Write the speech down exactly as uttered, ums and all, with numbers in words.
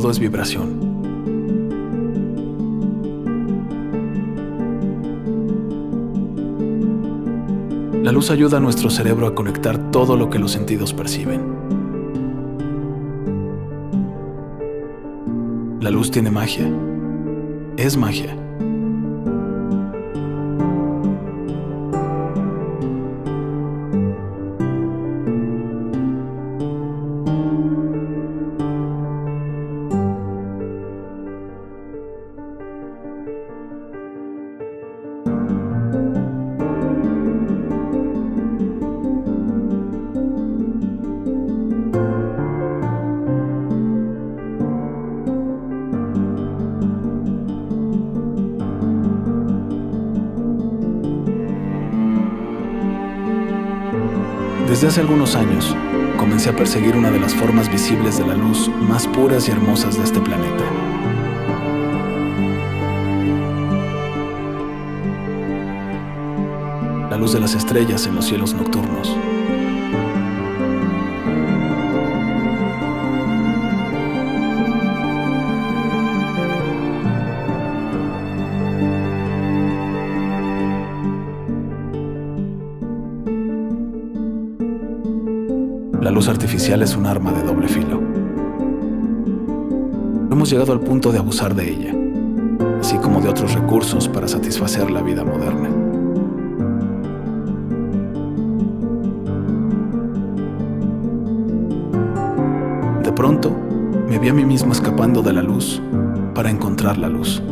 Todo es vibración. La luz ayuda a nuestro cerebro a conectar todo lo que los sentidos perciben. La luz tiene magia. Es magia. Desde hace algunos años, comencé a perseguir una de las formas visibles de la luz más puras y hermosas de este planeta. La luz de las estrellas en los cielos nocturnos. La luz artificial es un arma de doble filo. Hemos llegado al punto de abusar de ella, así como de otros recursos para satisfacer la vida moderna. De pronto, me vi a mí mismo escapando de la luz para encontrar la luz.